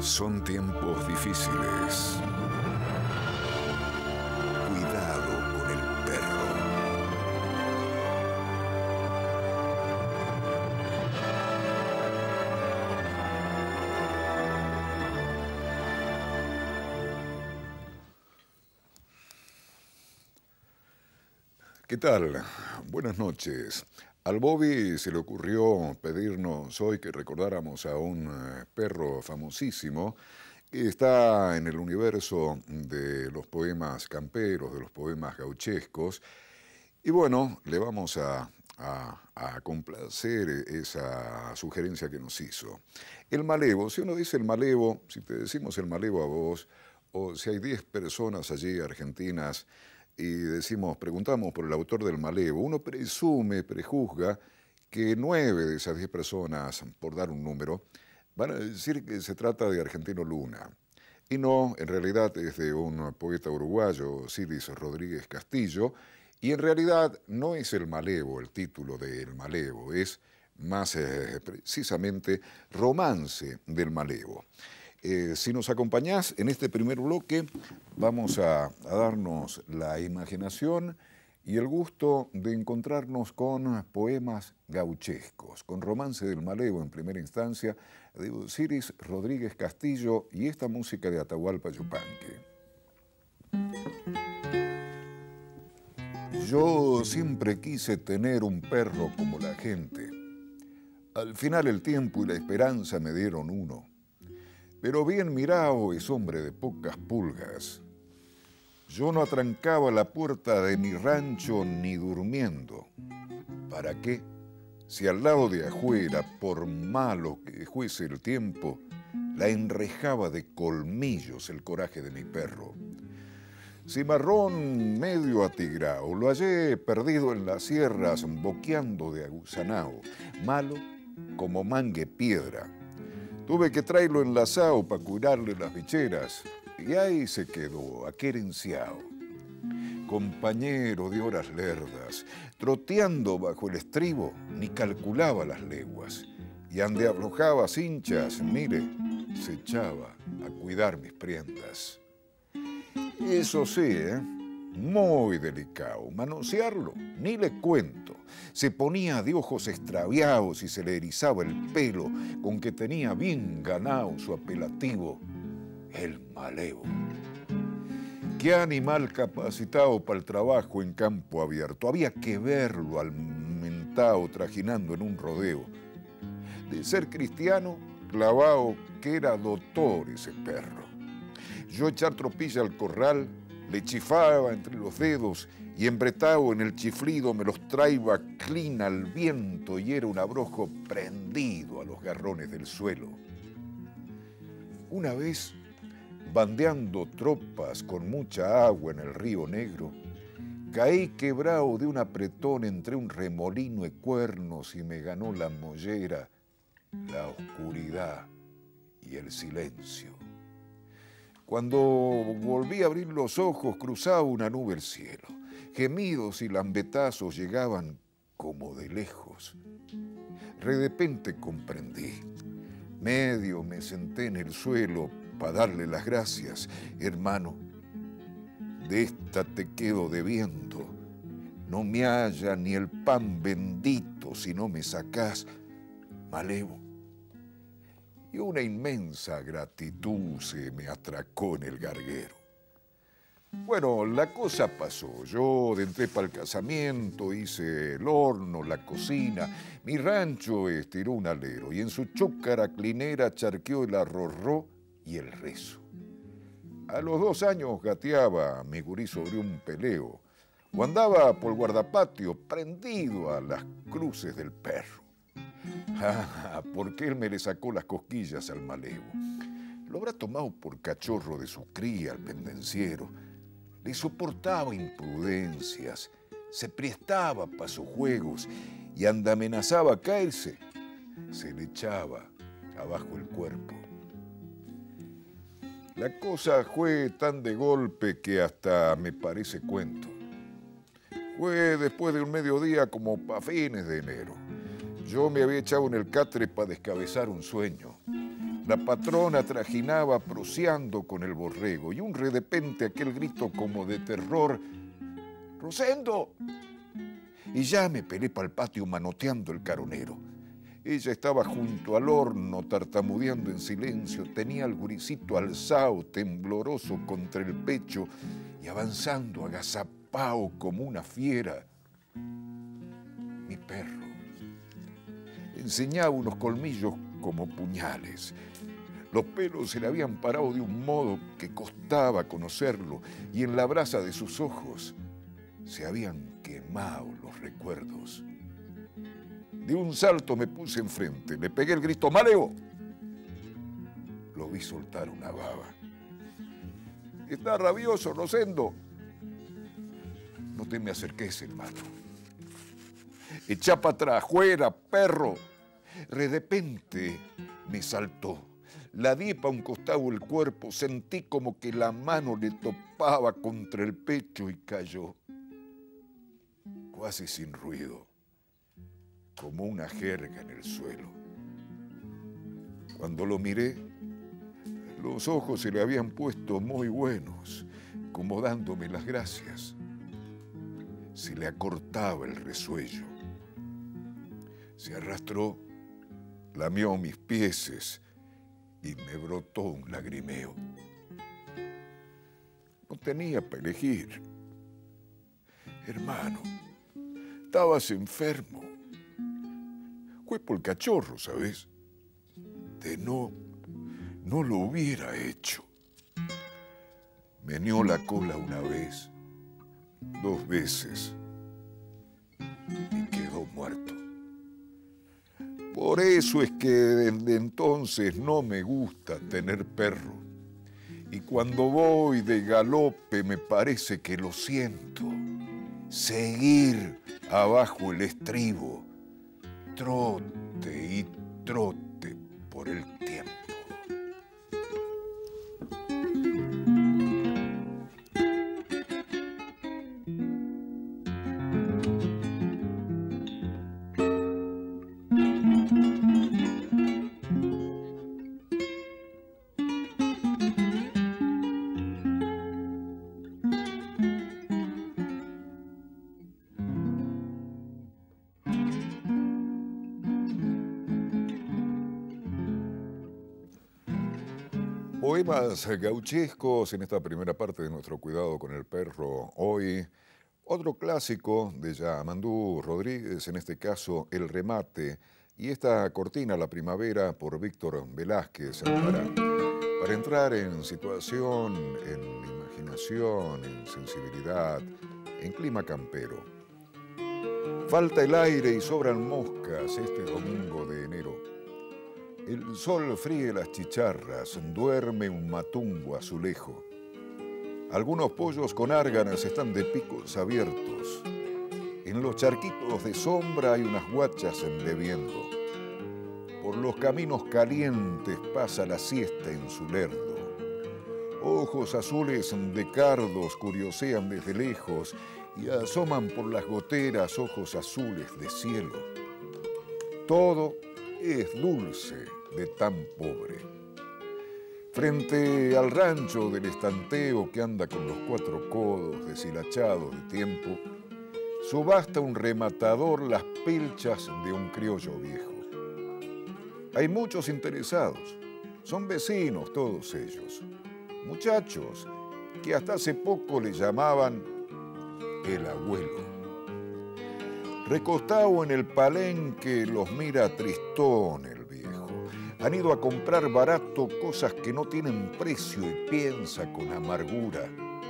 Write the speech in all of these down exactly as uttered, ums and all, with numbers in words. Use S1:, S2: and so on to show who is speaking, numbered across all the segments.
S1: Son tiempos difíciles. Cuidado con el perro. ¿Qué tal? Buenas noches. Al Bobby se le ocurrió pedirnos hoy que recordáramos a un perro famosísimo que está en el universo de los poemas camperos, de los poemas gauchescos. Y bueno, le vamos a, a, a complacer esa sugerencia que nos hizo. El malevo, si uno dice el malevo, si te decimos el malevo a vos, o si hay diez personas allí argentinas y decimos, preguntamos por el autor del malevo, uno presume, prejuzga que nueve de esas diez personas, por dar un número, van a decir que se trata de Argentino Luna. Y no, en realidad es de un poeta uruguayo, Siris Rodríguez Castillo, y en realidad no es el malevo el título del malevo, es más eh, precisamente Romance del Malevo. Eh, si nos acompañás en este primer bloque, vamos a, a darnos la imaginación y el gusto de encontrarnos con poemas gauchescos, con Romance del Malevo en primera instancia, de Siris Rodríguez Castillo y esta música de Atahualpa Yupanqui. Yo siempre quise tener un perro como la gente. Al final el tiempo y la esperanza me dieron uno. Pero bien mirado es hombre de pocas pulgas. Yo no atrancaba la puerta de mi rancho ni durmiendo. ¿Para qué? Si al lado de afuera, por malo que fuese el tiempo, la enrejaba de colmillos el coraje de mi perro. Cimarrón medio atigrao, lo hallé perdido en las sierras, boqueando de aguzanao, malo como mangue piedra. Tuve que traerlo enlazado para curarle las bicheras, y ahí se quedó, aquerenciao. Compañero de horas lerdas, troteando bajo el estribo, ni calculaba las leguas, y ande aflojaba cinchas, mire, se echaba a cuidar mis prendas. Eso sí, ¿eh? Muy delicado, manosearlo, ni le cuento. Se ponía de ojos extraviados y se le erizaba el pelo, con que tenía bien ganado su apelativo, el malevo. Qué animal capacitado para el trabajo en campo abierto. Había que verlo al mentao trajinando en un rodeo. De ser cristiano, clavado que era doctor ese perro. Yo echar tropilla al corral, le chifaba entre los dedos y embretado en el chiflido me los traía clina al viento y era un abrojo prendido a los garrones del suelo. Una vez, bandeando tropas con mucha agua en el río Negro, caí quebrado de un apretón entre un remolino de cuernos y me ganó la mollera, la oscuridad y el silencio. Cuando volví a abrir los ojos, cruzaba una nube el cielo. Gemidos y lambetazos llegaban como de lejos. De repente comprendí. Medio me senté en el suelo para darle las gracias. Hermano, de esta te quedo debiendo. No me halla ni el pan bendito si no me sacás, malevo. Y una inmensa gratitud se me atracó en el garguero. Bueno, la cosa pasó. Yo entré para el casamiento, hice el horno, la cocina. Mi rancho estiró un alero y en su chúcara clinera charqueó el arrorró y el rezo. A los dos años gateaba mi gurí sobre un peleo o andaba por el guardapatio prendido a las cruces del perro. Ah, porque él me le sacó las cosquillas al malevo. Lo habrá tomado por cachorro de su cría al pendenciero. Le soportaba imprudencias, se prestaba para sus juegos y anda amenazaba a caerse, se le echaba abajo el cuerpo. La cosa fue tan de golpe que hasta me parece cuento. Fue después de un mediodía como para fines de enero. Yo me había echado en el catre para descabezar un sueño. La patrona trajinaba proseando con el borrego y un repente aquel grito como de terror: ¡Rosendo! Y ya me pelé para el patio manoteando el caronero. Ella estaba junto al horno tartamudeando en silencio, tenía el guricito alzado, tembloroso contra el pecho y avanzando agazapao como una fiera. Mi perro enseñaba unos colmillos como puñales. Los pelos se le habían parado de un modo que costaba conocerlo y en la brasa de sus ojos se habían quemado los recuerdos. De un salto me puse enfrente, le pegué el grito: ¡Maleo! Lo vi soltar una baba. ¡Está rabioso, Rosendo! No te me acerques, hermano. Echá para atrás, fuera, perro. De repente me saltó. La di pa' un costado el cuerpo, sentí como que la mano le topaba contra el pecho y cayó, casi sin ruido, como una jerga en el suelo. Cuando lo miré, los ojos se le habían puesto muy buenos, como dándome las gracias. Se le acortaba el resuello. Se arrastró, lamió mis pieses y me brotó un lagrimeo. No tenía para elegir. Hermano, estabas enfermo. Fue por el cachorro, ¿sabes? De no, no lo hubiera hecho. Meneó la cola una vez, dos veces, y quedó muerto. Por eso es que desde entonces no me gusta tener perro. Y cuando voy de galope me parece que lo siento. Seguir abajo el estribo, trote y trote por el tiempo. Poemas gauchescos en esta primera parte de nuestro cuidado con el perro. Hoy, otro clásico de Yamandú Rodríguez, en este caso El Remate, y esta cortina La Primavera por Víctor Velázquez para, para entrar en situación, en imaginación, en sensibilidad, en clima campero. Falta el aire y sobran moscas este domingo de enero. El sol fríe las chicharras, duerme un matungo azulejo. Algunos pollos con árganas están de picos abiertos. En los charquitos de sombra hay unas guachas embebiendo. Por los caminos calientes pasa la siesta en su lerdo. Ojos azules de cardos curiosean desde lejos y asoman por las goteras ojos azules de cielo. Todo es dulce de tan pobre. Frente al rancho del estanteo que anda con los cuatro codos deshilachados de tiempo, subasta un rematador las pilchas de un criollo viejo. Hay muchos interesados, son vecinos todos ellos, muchachos que hasta hace poco le llamaban el abuelo. Recostado en el palenque los mira tristón el viejo. Han ido a comprar barato cosas que no tienen precio y piensa con amargura: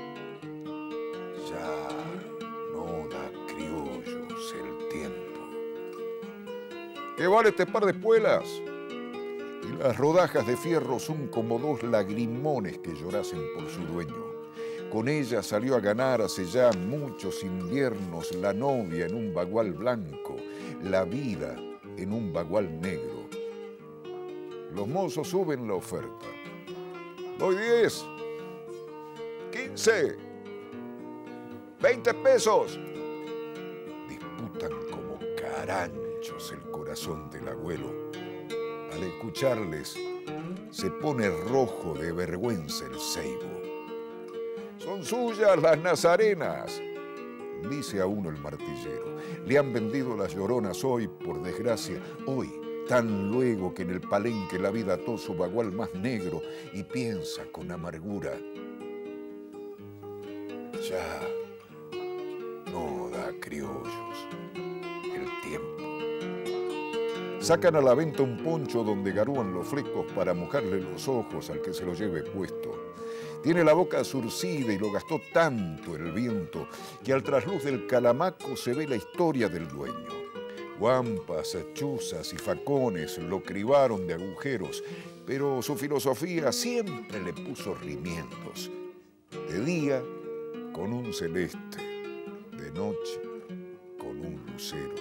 S1: ya no da criollos el tiempo. ¿Qué vale este par de espuelas? Y las rodajas de fierro son como dos lagrimones que llorasen por su dueño. Con ella salió a ganar hace ya muchos inviernos la novia en un bagual blanco, la vida en un bagual negro. Los mozos suben la oferta. Doy diez, quince, veinte pesos. Disputan como caranchos el corazón del abuelo. Al escucharles, se pone rojo de vergüenza el ceibo. Son suyas las nazarenas, dice a uno el martillero. Le han vendido las lloronas hoy, por desgracia, hoy, tan luego que en el palenque la vida ató su bagual más negro y piensa con amargura. Ya no da criollos el tiempo. Sacan a la venta un poncho donde garúan los flecos para mojarle los ojos al que se lo lleve puesto. Tiene la boca surcida y lo gastó tanto el viento que al trasluz del calamaco se ve la historia del dueño. Guampas, chuzas y facones lo cribaron de agujeros, pero su filosofía siempre le puso rimiendos. De día, con un celeste, de noche, con un lucero.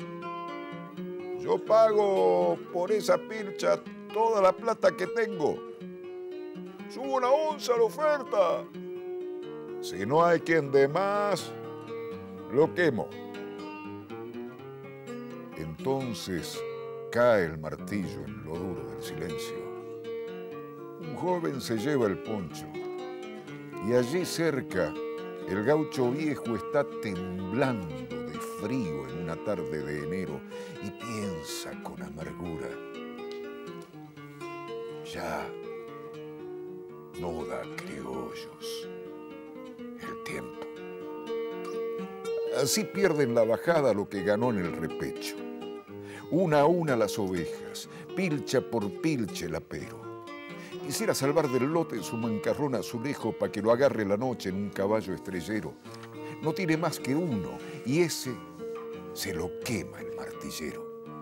S1: Yo pago por esa pilcha toda la plata que tengo. Subo una onza a la oferta. Si no hay quien dé más, lo quemo. Entonces cae el martillo en lo duro del silencio. Un joven se lleva el poncho y allí cerca el gaucho viejo está temblando de frío en una tarde de enero y piensa con amargura. Ya no da criollos el tiempo. Así pierden la bajada lo que ganó en el repecho. Una a una las ovejas, pilcha por pilcha el apero. Quisiera salvar del lote su mancarrón azulejo para que lo agarre la noche en un caballo estrellero. No tiene más que uno y ese se lo quema el martillero.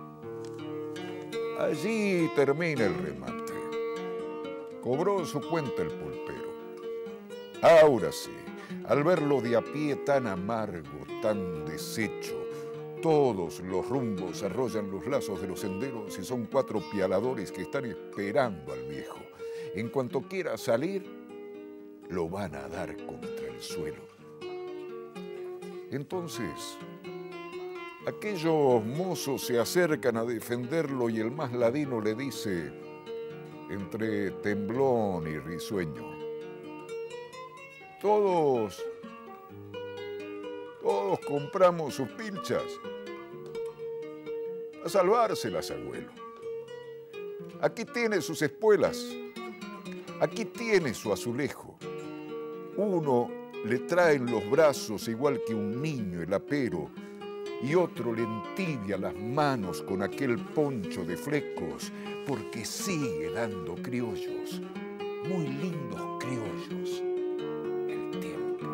S1: Allí termina el remate. Cobró su cuenta el pulpero. Ahora sí, al verlo de a pie tan amargo, tan deshecho, todos los rumbos arrollan los lazos de los senderos y son cuatro pialadores que están esperando al viejo. En cuanto quiera salir, lo van a dar contra el suelo. Entonces, aquellos mozos se acercan a defenderlo y el más ladino le dice, entre temblón y risueño, todos, todos compramos sus pilchas a salvárselas, abuelo. Aquí tiene sus espuelas, aquí tiene su azulejo. Uno le trae en los brazos igual que un niño el apero y otro le entibia las manos con aquel poncho de flecos porque sigue dando criollos, muy lindos criollos, el tiempo.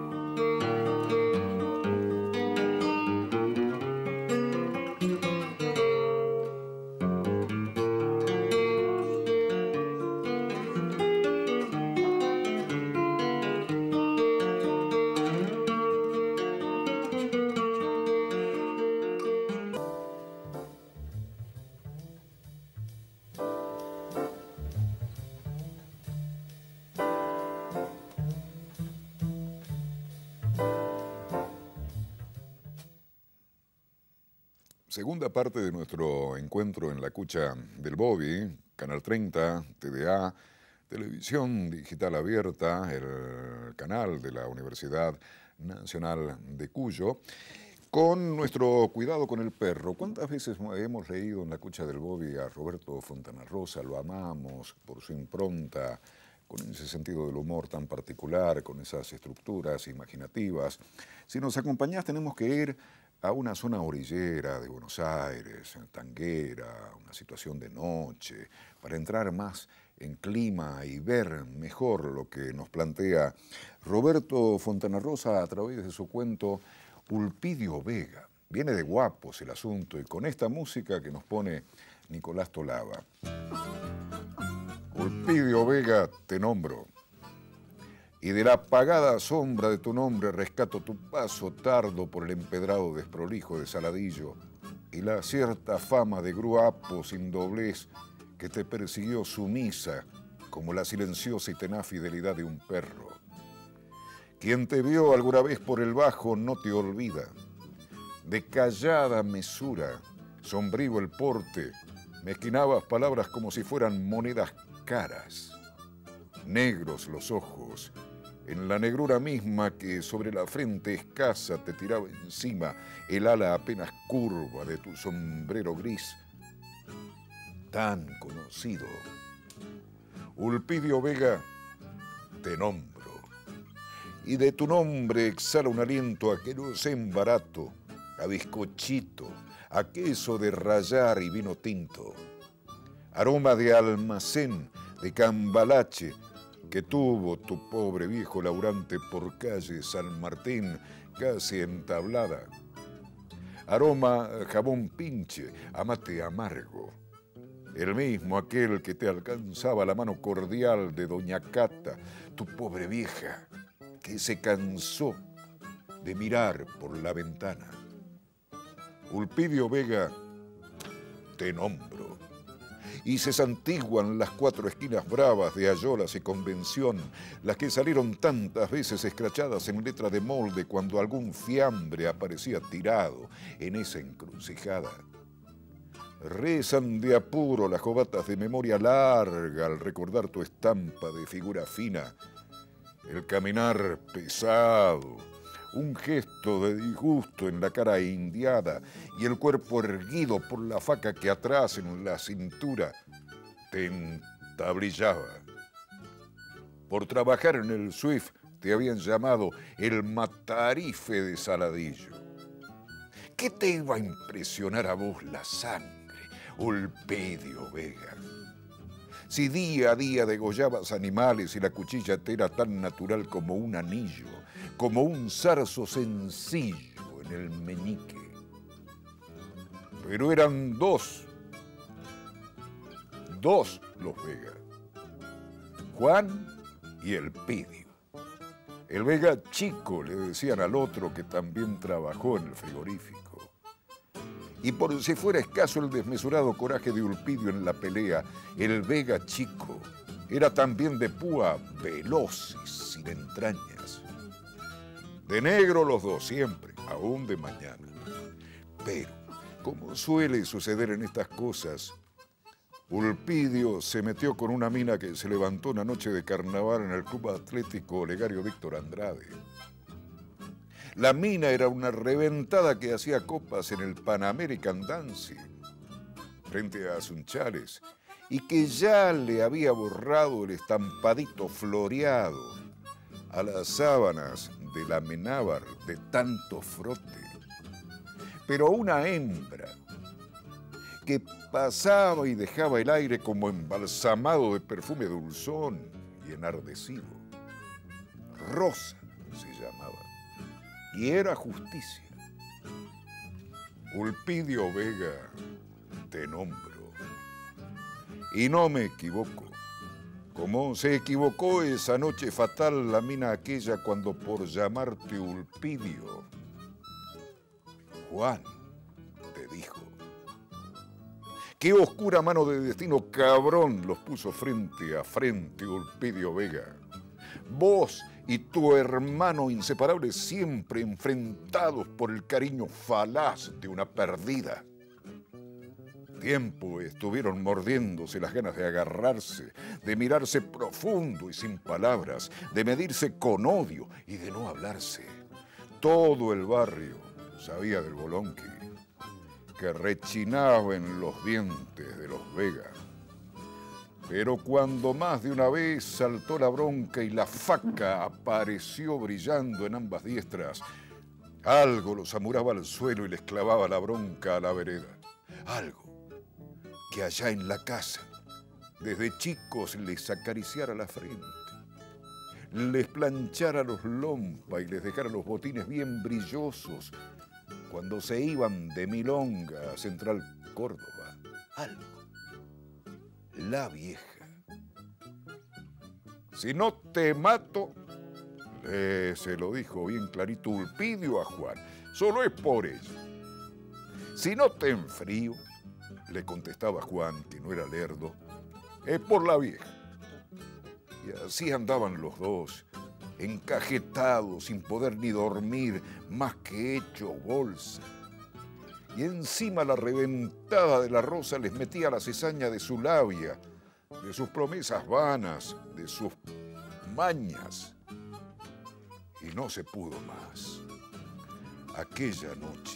S1: Segunda parte de nuestro encuentro en la Cucha del Bobby, Canal treinta, T D A, Televisión Digital Abierta, el canal de la Universidad Nacional de Cuyo, con nuestro cuidado con el perro. ¿Cuántas veces hemos leído en la Cucha del Bobby a Roberto Fontana Rosa? Lo amamos por su impronta, con ese sentido del humor tan particular, con esas estructuras imaginativas. Si nos acompañás, tenemos que ir a una zona orillera de Buenos Aires, tanguera, una situación de noche, para entrar más en clima y ver mejor lo que nos plantea Roberto Fontana Rosa a través de su cuento Ulpidio Vega. Viene de guapos el asunto y con esta música que nos pone Nicolás Tolaba. Ulpidio Vega, te nombro. Y de la apagada sombra de tu nombre rescato tu paso tardo por el empedrado desprolijo de Saladillo y la cierta fama de gruapo sin doblez que te persiguió sumisa como la silenciosa y tenaz fidelidad de un perro. Quien te vio alguna vez por el bajo no te olvida. De callada mesura, sombrío el porte, mezquinabas palabras como si fueran monedas caras, negros los ojos, en la negrura misma que sobre la frente escasa te tiraba encima el ala apenas curva de tu sombrero gris, tan conocido. Ulpidio Vega, te nombro, y de tu nombre exhala un aliento a querosén barato, a bizcochito, a queso de rallar y vino tinto, aroma de almacén, de cambalache, que tuvo tu pobre viejo laburante por calle San Martín, casi entablada. Aroma a jabón pinche, a mate amargo, el mismo aquel que te alcanzaba la mano cordial de doña Cata, tu pobre vieja, que se cansó de mirar por la ventana. Ulpidio Vega, te nombro, y se santiguan las cuatro esquinas bravas de Ayolas y Convención, las que salieron tantas veces escrachadas en letra de molde cuando algún fiambre aparecía tirado en esa encrucijada. Rezan de apuro las jovatas de memoria larga al recordar tu estampa de figura fina, el caminar pesado, un gesto de disgusto en la cara indiada y el cuerpo erguido por la faca que atrás en la cintura te entablillaba. Por trabajar en el Swift te habían llamado el matarife de Saladillo. ¿Qué te iba a impresionar a vos la sangre, Ulpidio Vega? Si día a día degollabas animales y la cuchilla te era tan natural como un anillo, como un zarzo sencillo en el meñique. Pero eran dos, dos los Vega, Juan y Elpidio. El Vega chico, le decían al otro que también trabajó en el frigorífico. Y por si fuera escaso el desmesurado coraje de Ulpidio en la pelea, el Vega chico era también de púa veloz y sin entrañas. De negro los dos siempre, aún de mañana. Pero, como suele suceder en estas cosas, Ulpidio se metió con una mina que se levantó una noche de carnaval en el Club Atlético Olegario Víctor Andrade. La mina era una reventada que hacía copas en el Pan American Dancing, frente a Sunchales, y que ya le había borrado el estampadito floreado a las sábanas de la Amenábar de tanto frote. Pero una hembra que pasaba y dejaba el aire como embalsamado de perfume dulzón y enardecido. Rosa se llamaba, y era justicia. Ulpidio Vega, te nombro. Y no me equivoco, como se equivocó esa noche fatal la mina aquella cuando por llamarte Ulpidio, Juan te dijo. Qué oscura mano de destino cabrón los puso frente a frente Ulpidio Vega. Vos y tu hermano inseparables siempre enfrentados por el cariño falaz de una perdida. Tiempo estuvieron mordiéndose las ganas de agarrarse, de mirarse profundo y sin palabras, de medirse con odio y de no hablarse. Todo el barrio sabía del bolonqui, que rechinaba en los dientes de los Vega. Pero cuando más de una vez saltó la bronca y la faca apareció brillando en ambas diestras, algo los amuraba al suelo y les clavaba la bronca a la vereda. Algo que allá en la casa, desde chicos, les acariciara la frente, les planchara los lompas y les dejara los botines bien brillosos cuando se iban de milonga a Central Córdoba. Algo. La vieja. Si no te mato, eh, se lo dijo bien clarito Ulpidio a Juan, solo es por ella. Si no te enfrío, le contestaba Juan, que no era lerdo, es por la vieja. Y así andaban los dos, encajetados, sin poder ni dormir, más que hecho bolsa. Y encima la reventada de la rosa les metía la cizaña de su labia, de sus promesas vanas, de sus mañas. Y no se pudo más. Aquella noche,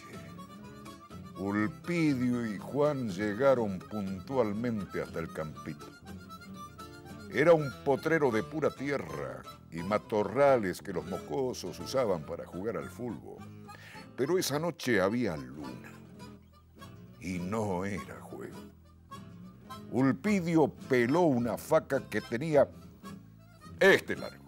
S1: Ulpidio y Juan llegaron puntualmente hasta el campito. Era un potrero de pura tierra y matorrales que los mocosos usaban para jugar al fútbol. Pero esa noche había luna y no era juego. Ulpidio peló una faca que tenía este largo.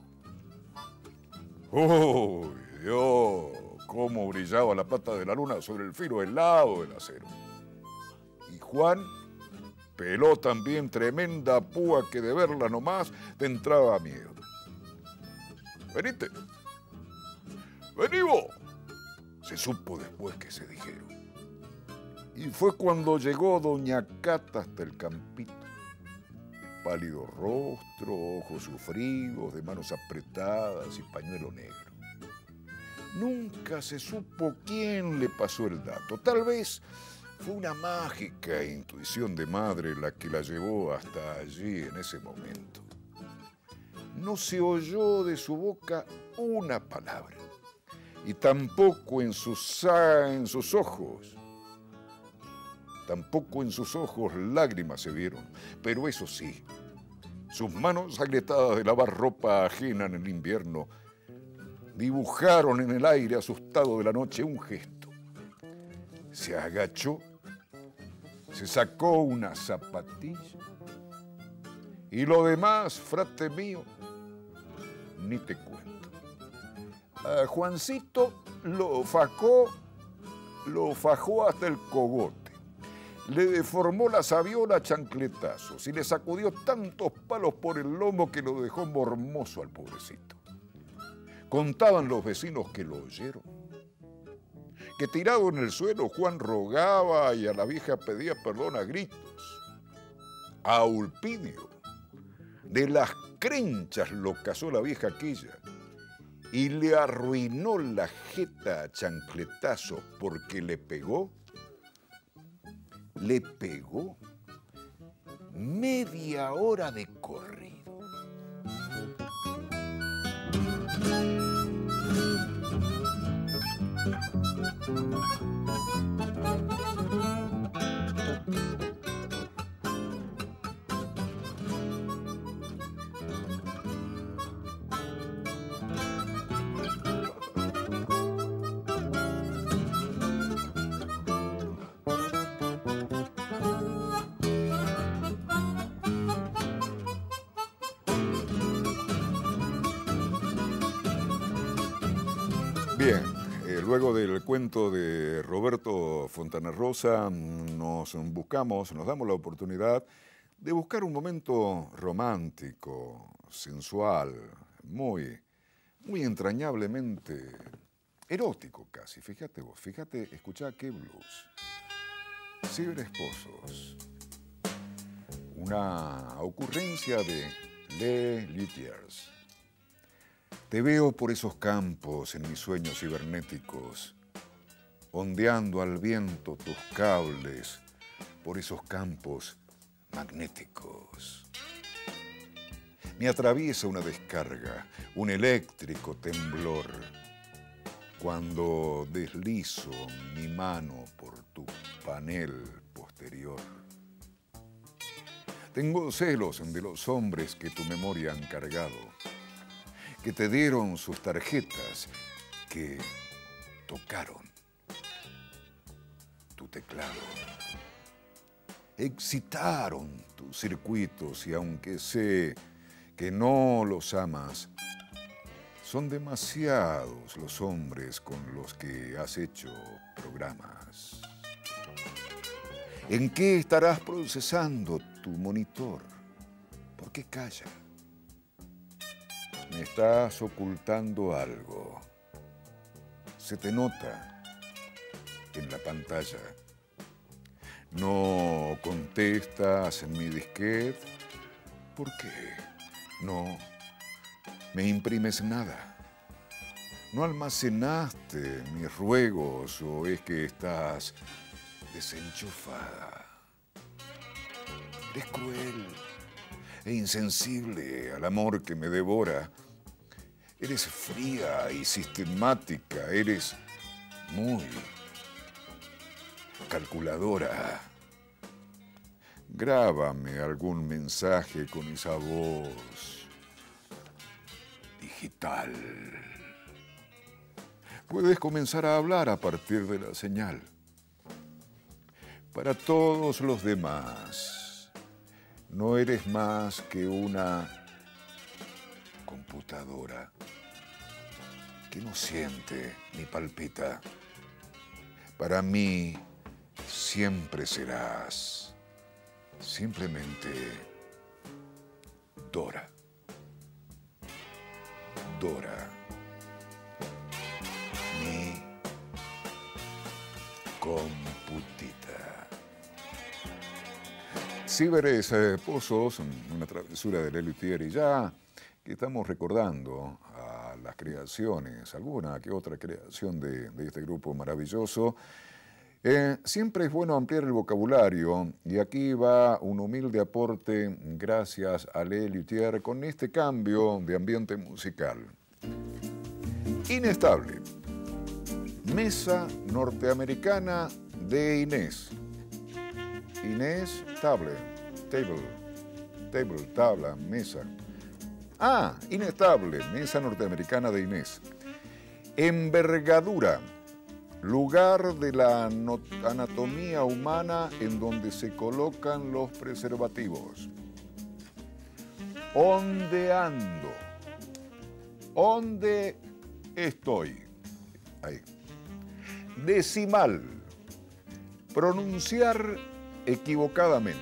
S1: ¡Uy, Dios! Cómo brillaba la pata de la luna sobre el filo helado del acero. Y Juan peló también tremenda púa que de verla nomás te entraba miedo. ¡Venite! ¡Vení vos! Se supo después que se dijeron. Y fue cuando llegó doña Cata hasta el campito. De pálido rostro, ojos sufridos, de manos apretadas y pañuelo negro. Nunca se supo quién le pasó el dato. Tal vez fue una mágica intuición de madre la que la llevó hasta allí en ese momento. No se oyó de su boca una palabra. Y tampoco en sus, en sus ojos. Tampoco en sus ojos lágrimas se vieron. Pero eso sí, sus manos agrietadas de lavar ropa ajena en el invierno dibujaron en el aire asustado de la noche un gesto. Se agachó, se sacó una zapatilla y lo demás, frate mío, ni te cuento. A Juancito lo fajó, lo fajó hasta el cogote. Le deformó la sabiola a chancletazos y le sacudió tantos palos por el lomo que lo dejó mormoso al pobrecito. Contaban los vecinos que lo oyeron, que tirado en el suelo Juan rogaba y a la vieja pedía perdón a gritos. A Ulpidio, de las crenchas lo cazó la vieja aquella y le arruinó la jeta a chancletazos porque le pegó, le pegó media hora de corrido. Bien, eh, luego del cuento de Roberto Fontana Rosa, nos buscamos, nos damos la oportunidad de buscar un momento romántico, sensual, muy, muy entrañablemente erótico casi. Fíjate vos, fíjate, escuchá qué blues. Ciberesposos. Una ocurrencia de Les Luthiers. Te veo por esos campos en mis sueños cibernéticos, ondeando al viento tus cables por esos campos magnéticos. Me atraviesa una descarga, un eléctrico temblor, cuando deslizo mi mano por tu panel posterior. Tengo celos de los hombres que tu memoria han cargado, que te dieron sus tarjetas, que tocaron tu teclado, excitaron tus circuitos y aunque sé que no los amas, son demasiados los hombres con los que has hecho programas. ¿En qué estarás procesando tu monitor? ¿Por qué calla? Me estás ocultando algo. Se te nota en la pantalla. No contestas en mi disquete. ¿Por qué? No me imprimes nada. ¿No almacenaste mis ruegos o es que estás desenchufada? Eres cruel. e insensible al amor que me devora. Eres fría y sistemática, eres muy calculadora. Grábame algún mensaje con esa voz digital. Puedes comenzar a hablar a partir de la señal. Para todos los demás, no eres más que una computadora que no siente ni palpita. Para mí, siempre serás simplemente Dora. Dora. Mi computita. Ciberes eh, Pozos, una travesura de Lelio Thieri, ya que estamos recordando a las creaciones, alguna que otra creación de, de este grupo maravilloso. Eh, siempre es bueno ampliar el vocabulario y aquí va un humilde aporte gracias a Lelio Thieri con este cambio de ambiente musical. Inestable. Mesa norteamericana de Inés. Inés, table, table, table, tabla, mesa. Ah, inestable, mesa norteamericana de Inés. Envergadura, lugar de la anatomía humana en donde se colocan los preservativos. Ondeando, ¿dónde estoy? Ahí. Decimal, pronunciar equivocadamente.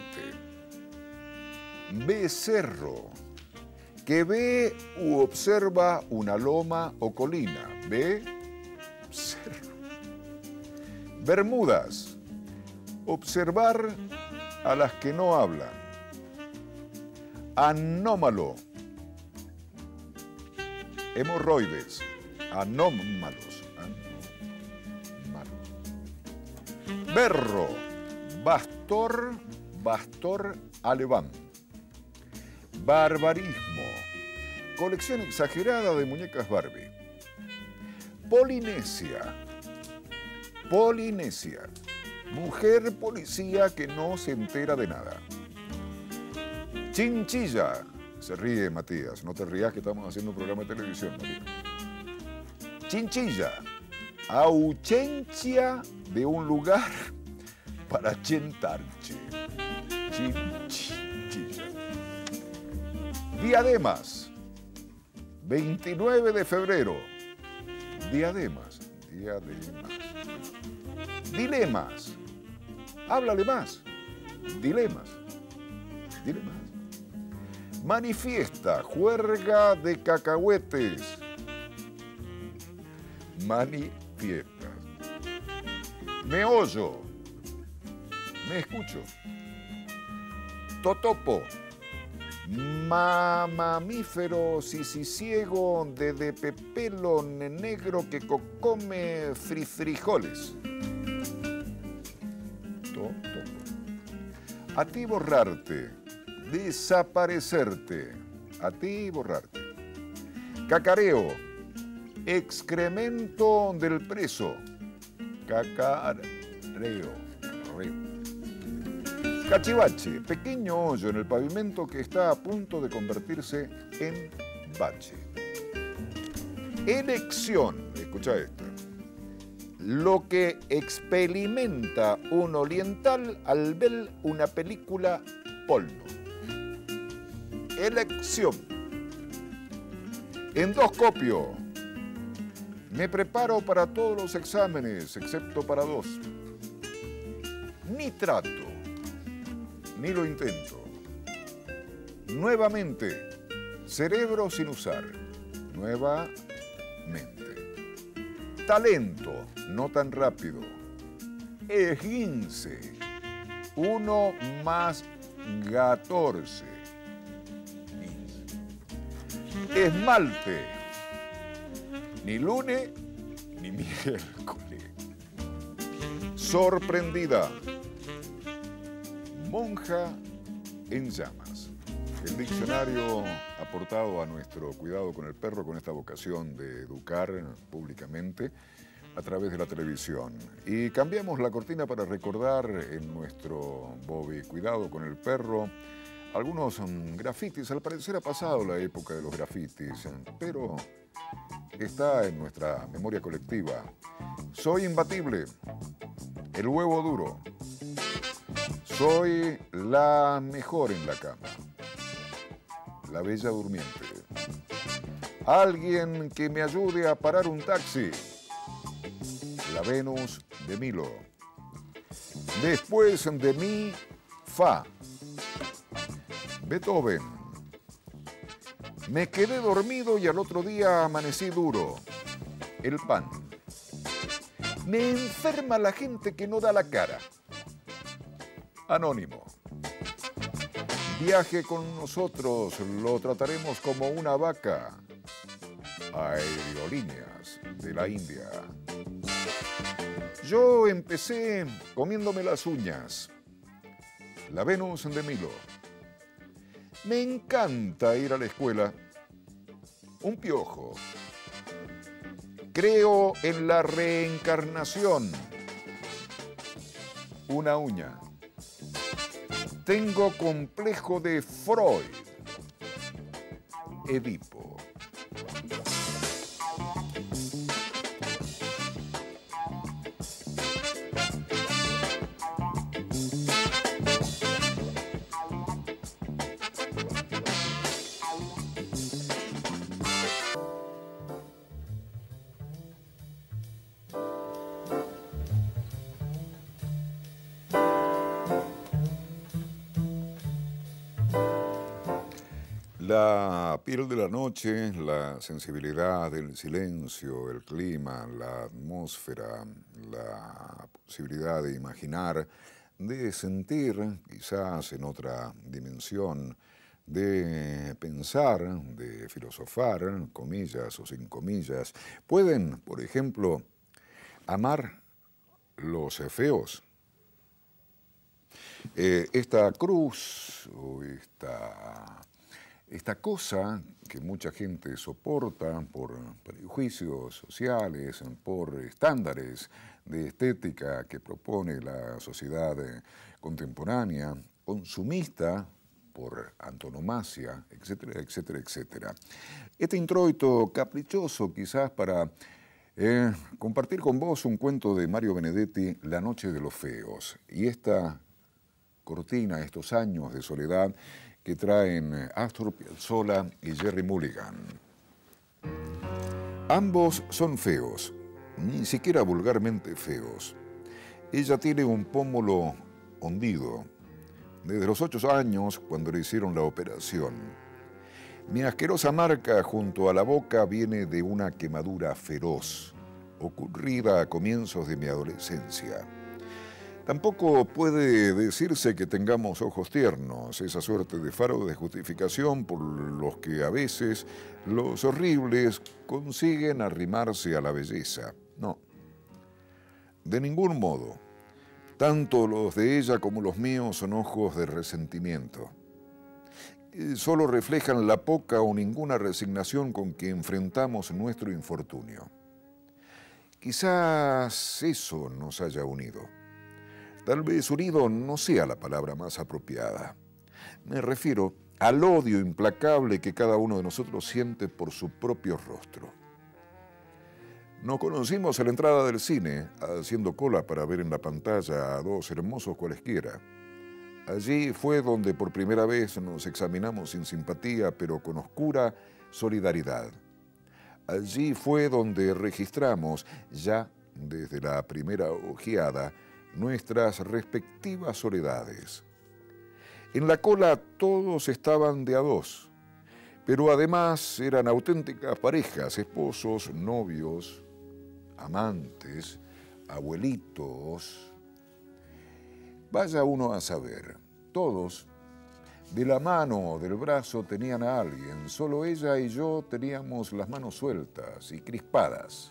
S1: Becerro, que ve u observa una loma o colina. Ve, cerro. Bermudas, observar a las que no hablan. Anómalo, hemorroides, anómalos, anómalos. Berro, bastor, bastor alemán. Barbarismo, colección exagerada de muñecas Barbie. Polinesia, Polinesia, mujer policía que no se entera de nada. Chinchilla, se ríe Matías, no te rías que estamos haciendo un programa de televisión, Matías. Chinchilla, ausencia de un lugar para chentarche. Chinchilla. Diademas, veintinueve de febrero. Diademas, diademas. Dilemas, háblale más. Dilemas, dilemas. Manifiesta, juerga de cacahuetes. Manifiesta. Meollo, me escucho. Totopo, mamífero sisiciego de, de pepelo negro que come fri frijoles. Totopo. A ti borrarte, desaparecerte, a ti borrarte. Cacareo, excremento del preso. Cacareo. Cachivache, pequeño hoyo en el pavimento que está a punto de convertirse en bache. Elección, escucha esto. Lo que experimenta un oriental al ver una película porno. Elección. Endoscopio. Me preparo para todos los exámenes, excepto para dos. Ni trato, ni lo intento. Nuevamente, cerebro sin usar. Nuevamente. Talento, no tan rápido. Esguince, uno más catorce. Esmalte, ni lunes ni miércoles. Sorprendida, monja en llamas. El diccionario aportado a nuestro cuidado con el perro con esta vocación de educar públicamente a través de la televisión. Y cambiamos la cortina para recordar en nuestro Bobby Cuidado con el perro algunos um, grafitis. Al parecer ha pasado la época de los grafitis, pero está en nuestra memoria colectiva. Soy imbatible, el huevo duro. Soy la mejor en la cama, la bella durmiente. Alguien que me ayude a parar un taxi, la Venus de Milo. Después de mí, Fa, Beethoven. Me quedé dormido y al otro día amanecí duro, el pan. Me enferma la gente que no da la cara, Anónimo. Viaje con nosotros, lo trataremos como una vaca, Aerolíneas de la India. Yo empecé comiéndome las uñas, la Venus de Milo. Me encanta ir a la escuela, un piojo. Creo en la reencarnación, una uña. Tengo complejo de Freud, Edipo. La piel de la noche, la sensibilidad del silencio, el clima, la atmósfera, la posibilidad de imaginar, de sentir, quizás en otra dimensión, de pensar, de filosofar, comillas o sin comillas, pueden, por ejemplo, amar los feos. Eh, esta cruz o esta... Esta cosa que mucha gente soporta por prejuicios sociales, por estándares de estética que propone la sociedad contemporánea, consumista por antonomasia, etcétera, etcétera, etcétera. Este introito caprichoso quizás para eh, compartir con vos un cuento de Mario Benedetti, La noche de los feos, y esta cortina, estos años de soledad que traen Astor Piazzolla y Jerry Mulligan. Ambos son feos, ni siquiera vulgarmente feos. Ella tiene un pómulo hundido, desde los ocho años cuando le hicieron la operación. Mi asquerosa marca junto a la boca viene de una quemadura feroz, ocurrida a comienzos de mi adolescencia. Tampoco puede decirse que tengamos ojos tiernos, esa suerte de faro de justificación por los que a veces los horribles consiguen arrimarse a la belleza. No, de ningún modo. Tanto los de ella como los míos son ojos de resentimiento. Solo reflejan la poca o ninguna resignación con que enfrentamos nuestro infortunio. Quizás eso nos haya unido. Tal vez unido no sea la palabra más apropiada. Me refiero al odio implacable que cada uno de nosotros siente por su propio rostro. Nos conocimos a la entrada del cine, haciendo cola para ver en la pantalla a dos hermosos cualesquiera. Allí fue donde por primera vez nos examinamos sin simpatía, pero con oscura solidaridad. Allí fue donde registramos, ya desde la primera ojeada, nuestras respectivas soledades. En la cola todos estaban de a dos, pero además eran auténticas parejas, esposos, novios, amantes, abuelitos. Vaya uno a saber, todos de la mano o del brazo tenían a alguien, solo ella y yo teníamos las manos sueltas y crispadas.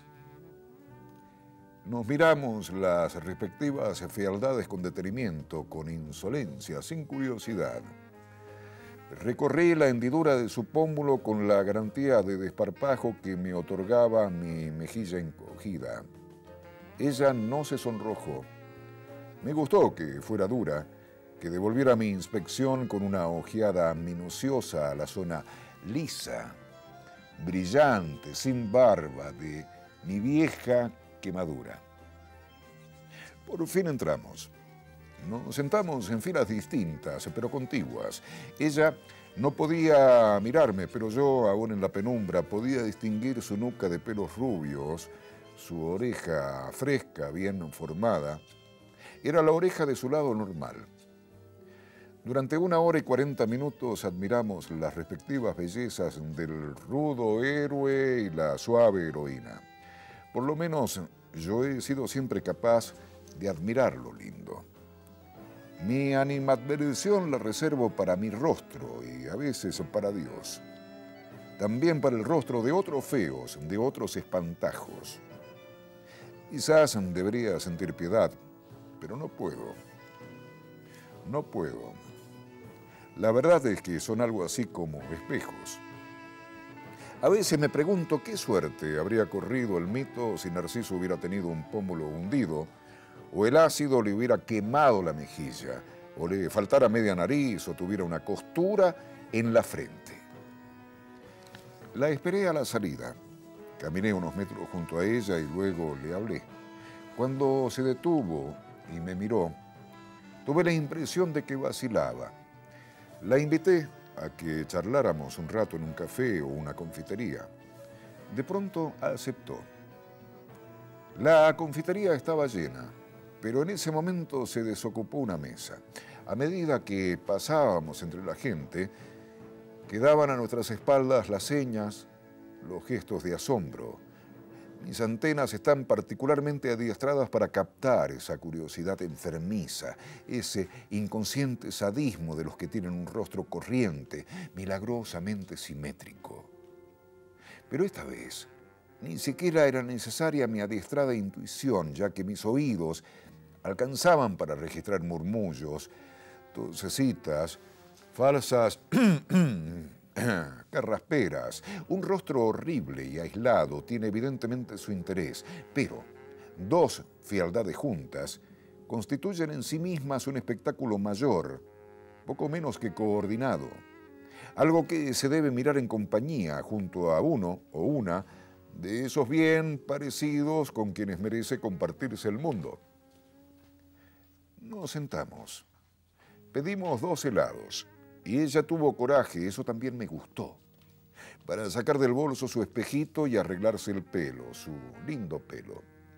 S1: Nos miramos las respectivas fealdades con detenimiento, con insolencia, sin curiosidad. Recorrí la hendidura de su pómulo con la garantía de desparpajo que me otorgaba mi mejilla encogida. Ella no se sonrojó. Me gustó que fuera dura, que devolviera mi inspección con una ojeada minuciosa a la zona lisa, brillante, sin barba, de mi vieja quemadura. Por fin entramos. Nos sentamos en filas distintas, pero contiguas. Ella no podía mirarme, pero yo, aún en la penumbra, podía distinguir su nuca de pelos rubios, su oreja fresca, bien formada. Era la oreja de su lado normal. Durante una hora y cuarenta minutos admiramos las respectivas bellezas del rudo héroe y la suave heroína. Por lo menos yo he sido siempre capaz de admirar lo lindo. Mi animadversión la reservo para mi rostro y a veces para Dios. También para el rostro de otros feos, de otros espantajos. Quizás debería sentir piedad, pero no puedo. No puedo. La verdad es que son algo así como espejos. A veces me pregunto qué suerte habría corrido el mito si Narciso hubiera tenido un pómulo hundido, o el ácido le hubiera quemado la mejilla, o le faltara media nariz, o tuviera una costura en la frente. La esperé a la salida. Caminé unos metros junto a ella y luego le hablé. Cuando se detuvo y me miró, tuve la impresión de que vacilaba. La invité a que charláramos un rato en un café o una confitería. De pronto aceptó. La confitería estaba llena, pero en ese momento se desocupó una mesa. A medida que pasábamos entre la gente, quedaban a nuestras espaldas las señas, los gestos de asombro. Mis antenas están particularmente adiestradas para captar esa curiosidad enfermiza, ese inconsciente sadismo de los que tienen un rostro corriente, milagrosamente simétrico. Pero esta vez, ni siquiera era necesaria mi adiestrada intuición, ya que mis oídos alcanzaban para registrar murmullos, tosecitas, falsas carrasperas. Un rostro horrible y aislado tiene evidentemente su interés, pero dos fealdades juntas constituyen en sí mismas un espectáculo mayor, poco menos que coordinado. Algo que se debe mirar en compañía, junto a uno o una de esos bien parecidos con quienes merece compartirse el mundo. Nos sentamos. Pedimos dos helados y ella tuvo coraje, eso también me gustó, para sacar del bolso su espejito y arreglarse el pelo, su lindo pelo.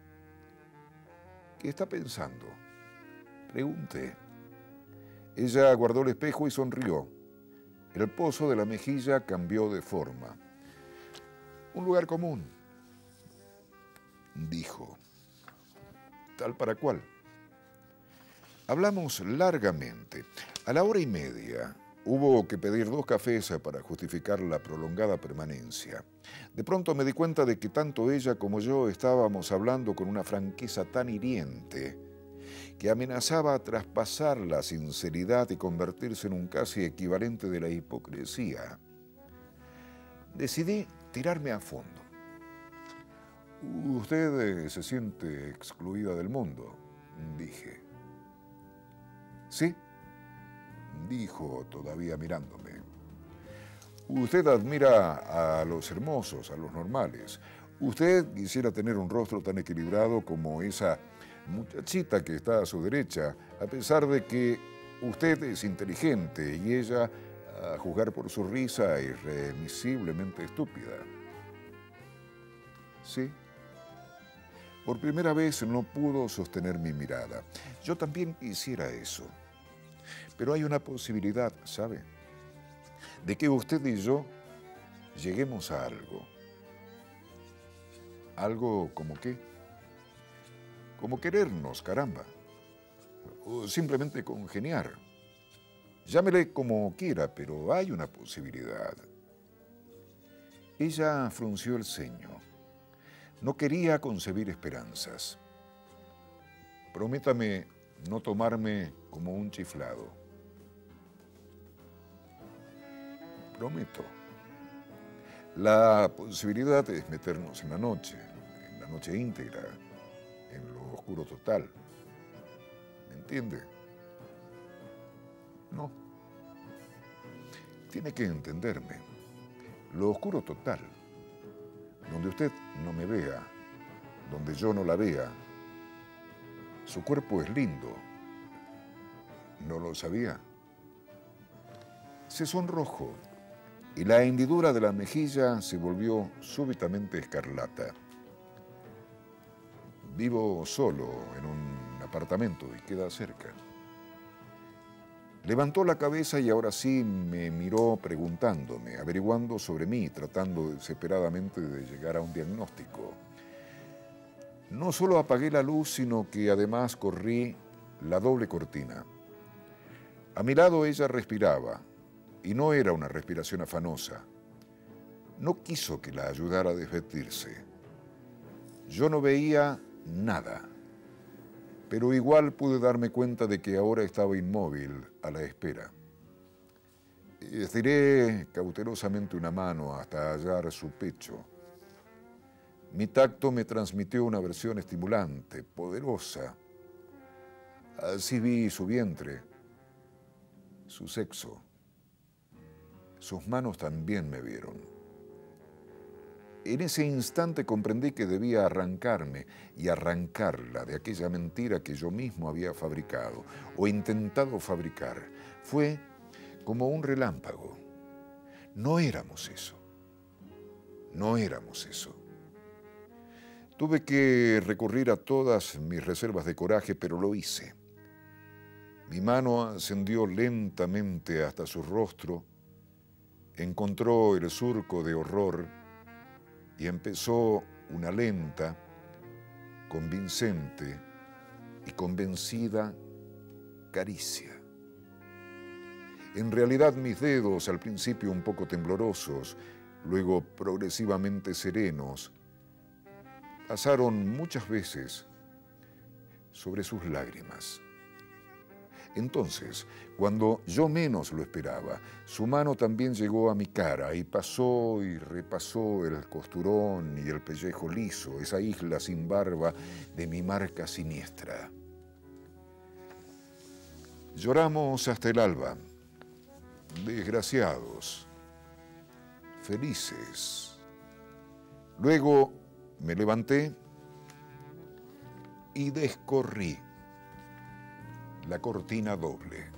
S1: ¿Qué está pensando?, pregunté. Ella guardó el espejo y sonrió. El pozo de la mejilla cambió de forma. Un lugar común, dijo. ¿Tal para cual? Hablamos largamente. A la hora y media hubo que pedir dos cafés para justificar la prolongada permanencia. De pronto me di cuenta de que tanto ella como yo estábamos hablando con una franqueza tan hiriente que amenazaba traspasar la sinceridad y convertirse en un casi equivalente de la hipocresía. Decidí tirarme a fondo. Usted eh, se siente excluida del mundo, dije. Sí, dijo todavía mirándome. Usted admira a los hermosos, a los normales. Usted quisiera tener un rostro tan equilibrado como esa muchachita que está a su derecha, a pesar de que usted es inteligente y ella, a juzgar por su risa, irremisiblemente estúpida. Sí. Por primera vez no pudo sostener mi mirada. Yo también quisiera eso. Pero hay una posibilidad, ¿sabe?, de que usted y yo lleguemos a algo. ¿Algo como qué? Como querernos, caramba. O simplemente congeniar. Llámele como quiera, pero hay una posibilidad. Ella frunció el ceño. No quería concebir esperanzas. Prométame no tomarme como un chiflado. prometo. La posibilidad es meternos en la noche, en la noche íntegra, en lo oscuro total. ¿Me entiende? No. Tiene que entenderme. Lo oscuro total, donde usted no me vea, donde yo no la vea. Su cuerpo es lindo. ¿No lo sabía? Se sonrojó y la hendidura de la mejilla se volvió súbitamente escarlata. Vivo solo en un apartamento y queda cerca. Levantó la cabeza y ahora sí me miró preguntándome, averiguando sobre mí, tratando desesperadamente de llegar a un diagnóstico. No solo apagué la luz, sino que además corrí la doble cortina. A mi lado ella respiraba, y no era una respiración afanosa. No quiso que la ayudara a desvestirse. Yo no veía nada, pero igual pude darme cuenta de que ahora estaba inmóvil a la espera. Estiré cautelosamente una mano hasta hallar su pecho. Mi tacto me transmitió una versión estimulante, poderosa. Así vi su vientre, su sexo. Sus manos también me vieron. En ese instante comprendí que debía arrancarme y arrancarla de aquella mentira que yo mismo había fabricado o intentado fabricar. Fue como un relámpago. No éramos eso. No éramos eso. Tuve que recurrir a todas mis reservas de coraje, pero lo hice. Mi mano ascendió lentamente hasta su rostro, encontró el surco de horror y empezó una lenta, convincente y convencida caricia. En realidad mis dedos, al principio un poco temblorosos, luego progresivamente serenos, pasaron muchas veces sobre sus lágrimas. Entonces, cuando yo menos lo esperaba, su mano también llegó a mi cara y pasó y repasó el costurón y el pellejo liso, esa isla sin barba de mi marca siniestra. Lloramos hasta el alba, desgraciados, felices. Luego me levanté y descorrí la cortina doble.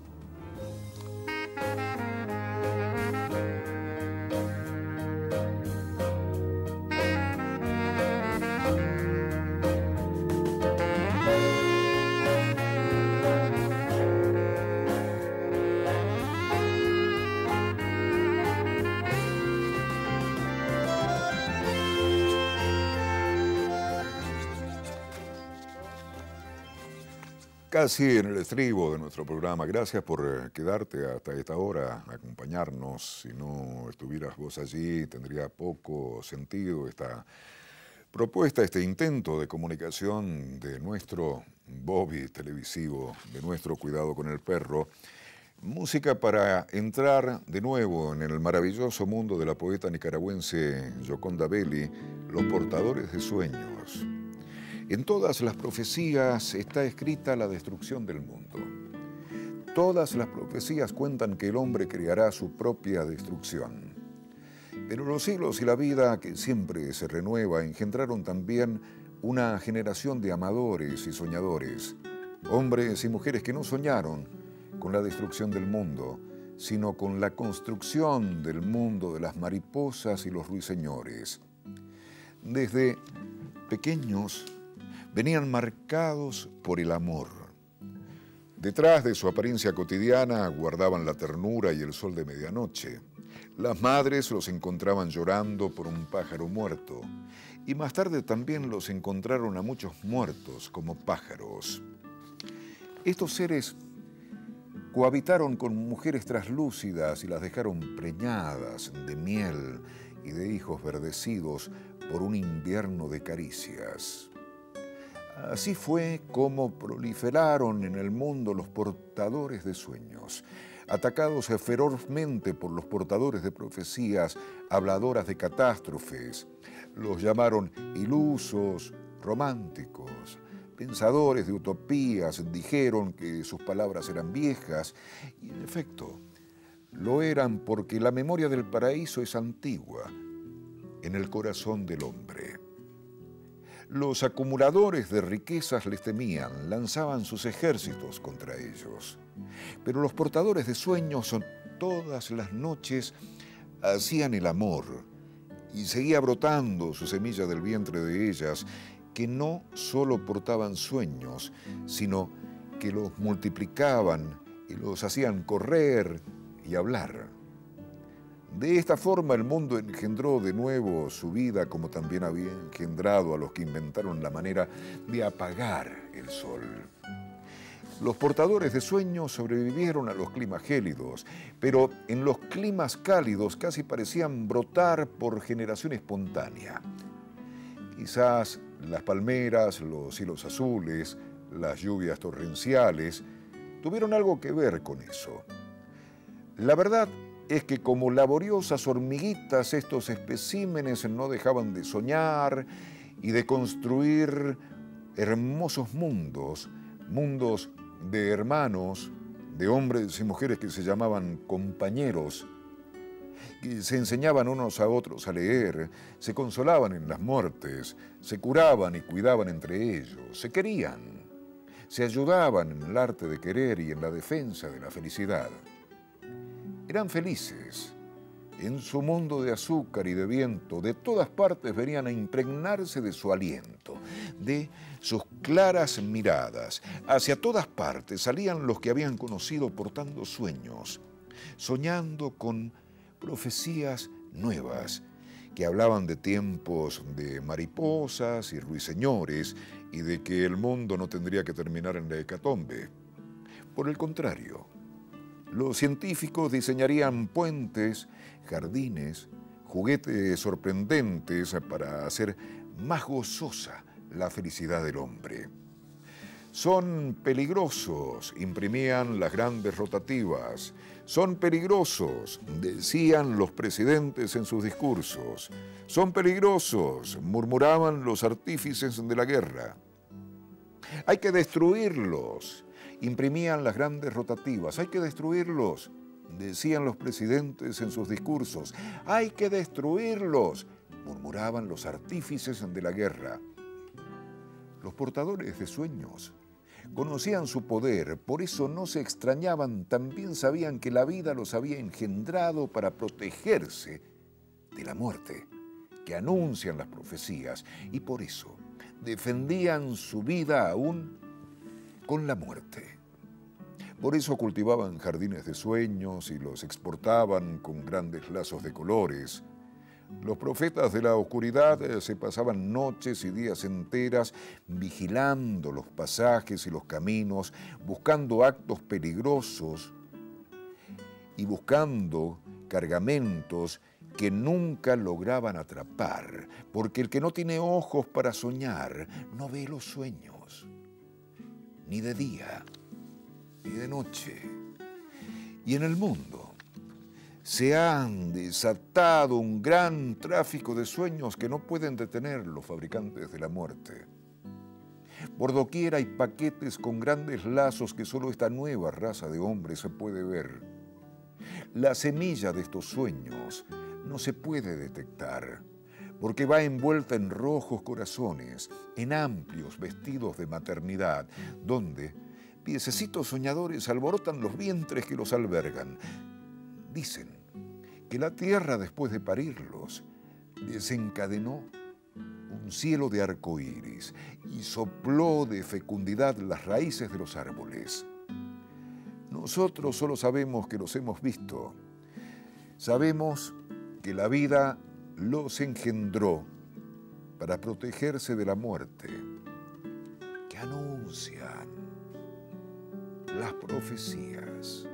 S1: Casi en el estribo de nuestro programa. Gracias por quedarte hasta esta hora, acompañarnos. Si no estuvieras vos allí, tendría poco sentido esta propuesta, este intento de comunicación de nuestro Bobby televisivo, de nuestro Cuidado con el Perro. Música para entrar de nuevo en el maravilloso mundo de la poeta nicaragüense Gioconda Belli, Los portadores de sueños. En todas las profecías está escrita la destrucción del mundo. Todas las profecías cuentan que el hombre creará su propia destrucción. Pero los siglos y la vida, que siempre se renueva, engendraron también una generación de amadores y soñadores, hombres y mujeres que no soñaron con la destrucción del mundo, sino con la construcción del mundo de las mariposas y los ruiseñores. Desde pequeños venían marcados por el amor. Detrás de su apariencia cotidiana guardaban la ternura y el sol de medianoche. Las madres los encontraban llorando por un pájaro muerto, y más tarde también los encontraron a muchos muertos como pájaros. Estos seres cohabitaron con mujeres traslúcidas y las dejaron preñadas de miel y de hijos verdecidos por un invierno de caricias. Así fue como proliferaron en el mundo los portadores de sueños. atacados ferozmente por los portadores de profecías, habladoras de catástrofes. Los llamaron ilusos, románticos, pensadores de utopías, dijeron que sus palabras eran viejas, y en efecto, lo eran porque la memoria del paraíso es antigua en el corazón del hombre. Los acumuladores de riquezas les temían, lanzaban sus ejércitos contra ellos. Pero los portadores de sueños todas las noches hacían el amor y seguía brotando su semilla del vientre de ellas, que no solo portaban sueños, sino que los multiplicaban y los hacían correr y hablar. De esta forma el mundo engendró de nuevo su vida, como también había engendrado a los que inventaron la manera de apagar el sol. Los portadores de sueños sobrevivieron a los climas gélidos, pero en los climas cálidos casi parecían brotar por generación espontánea. Quizás las palmeras, los cielos azules, las lluvias torrenciales tuvieron algo que ver con eso. La verdad es que como laboriosas hormiguitas estos especímenes no dejaban de soñar y de construir hermosos mundos, mundos de hermanos, de hombres y mujeres que se llamaban compañeros, que se enseñaban unos a otros a leer, se consolaban en las muertes, se curaban y cuidaban entre ellos, se querían, se ayudaban en el arte de querer y en la defensa de la felicidad. Eran felices. En su mundo de azúcar y de viento, de todas partes venían a impregnarse de su aliento, de sus claras miradas. Hacia todas partes salían los que habían conocido portando sueños, soñando con profecías nuevas, que hablaban de tiempos de mariposas y ruiseñores y de que el mundo no tendría que terminar en la hecatombe. Por el contrario, los científicos diseñarían puentes, jardines, juguetes sorprendentes para hacer más gozosa la felicidad del hombre. Son peligrosos, imprimían las grandes rotativas. Son peligrosos, decían los presidentes en sus discursos. Son peligrosos, murmuraban los artífices de la guerra. Hay que destruirlos. Imprimían las grandes rotativas. Hay que destruirlos, decían los presidentes en sus discursos. Hay que destruirlos, murmuraban los artífices de la guerra. Los portadores de sueños conocían su poder, por eso no se extrañaban, también sabían que la vida los había engendrado para protegerse de la muerte que anuncian las profecías, y por eso defendían su vida aún con la muerte. Por eso cultivaban jardines de sueños y los exportaban con grandes lazos de colores. Los profetas de la oscuridad se pasaban noches y días enteras vigilando los pasajes y los caminos, buscando actos peligrosos y buscando cargamentos que nunca lograban atrapar, porque el que no tiene ojos para soñar no ve los sueños, ni de día, ni de noche. Y en el mundo se han desatado un gran tráfico de sueños que no pueden detener los fabricantes de la muerte. Por doquier hay paquetes con grandes lazos que solo esta nueva raza de hombres se puede ver. La semilla de estos sueños no se puede detectar, porque va envuelta en rojos corazones, en amplios vestidos de maternidad, donde piececitos soñadores alborotan los vientres que los albergan. Dicen que la tierra, después de parirlos, desencadenó un cielo de arcoíris y sopló de fecundidad las raíces de los árboles. Nosotros solo sabemos que los hemos visto. Sabemos que la vida los engendró para protegerse de la muerte, que anuncian las profecías.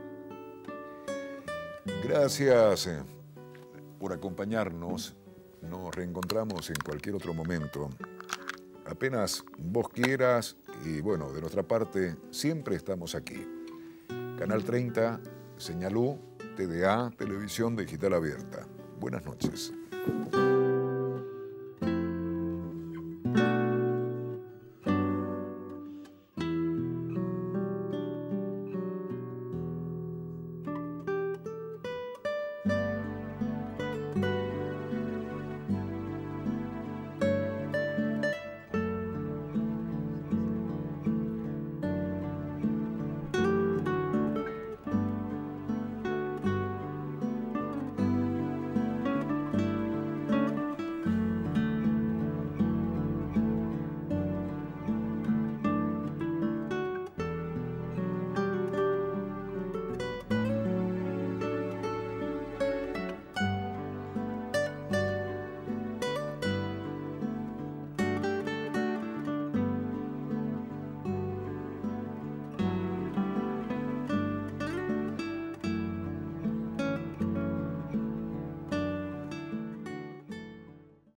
S1: Gracias por acompañarnos. Nos reencontramos en cualquier otro momento. Apenas vos quieras, y bueno, de nuestra parte, siempre estamos aquí. Canal treinta, Señaló T D A, Televisión Digital Abierta. Buenas noches.